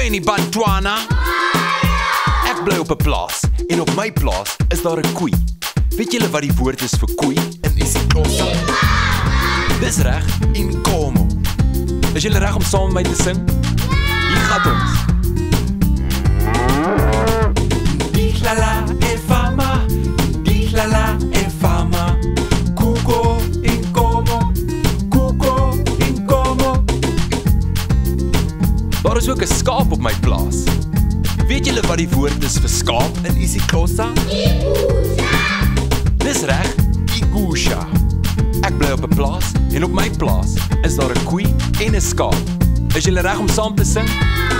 nie Bantwana. Ek bly op 'n plaas en op my plaas is daar 'n koei. Weet julle wat die woord is vir koei in isiXhosa? Dis reg, inkomo. Is julle reg om saam met my te sing? Hier gaan ons. Die lala e fama, die lala e fama. Kuko inkomo, kuko inkomo. Daar is ook 'n skaap op my plaas. Weet julle wat die woord is vir skaap in isiXhosa? Dis reg, igusha. Ek bly op 'n plaas en op my plaas is daar 'n koei en 'n skaap. Is julle reg om saam te sing?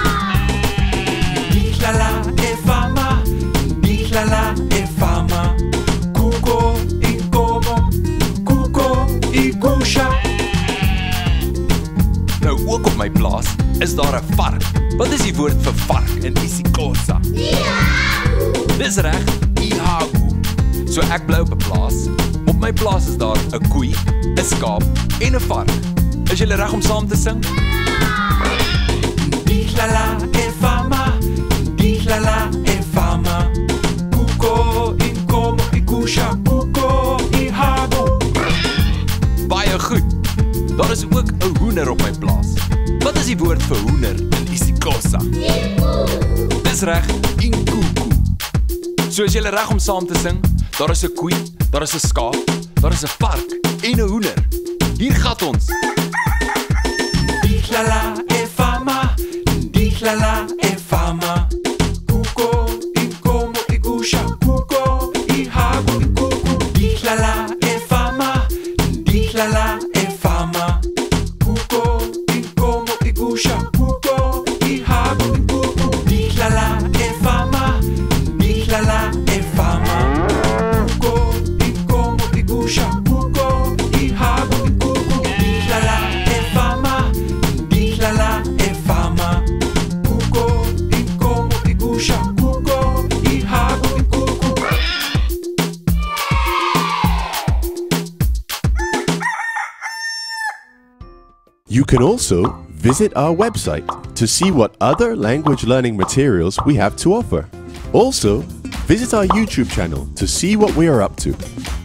Die lala e fama, die lala e fama. Kuko inkomo, kuko igusha. Nou ook op my plaas is daar 'n vark. Wat is die woord vir vark in isiXhosa? Dis reg, ihagu. So ek bly op 'n plaas. Op my plaas is daar 'n koei, 'n skaap en 'n vark. Is julle reg om saam te sing? Die lala e fama, die lala e fama. Kuko inkomo igusha, kuko ihagu. Baie goed. Daar is ook 'n hoender op my plaas. Wat is die woord vir hoender in isiXhosa? Dis reg, inkuku. So is julle reg om saam te sing? Daar is 'n koei, daar is 'n skaap, daar is 'n vark en 'n hoender. Hier gaan ons. Die lala e fama, die lala e fama. Kuko inkomo igusha, kuko ihagu ikuku. Die lala e fama, die lala e fama. Kuko inkomo igusha, kuko ihagu ikuku. Die lala e fama, die lala e fama. Kuko inkomo igusha, kuko ihagu ikuku. Die lala e fama, die lala e fama. Kuko inkomo igusha, kuko ihagu ikuku. You can also visit our website to see what other language learning materials we have to offer. Also, visit our YouTube channel to see what we are up to.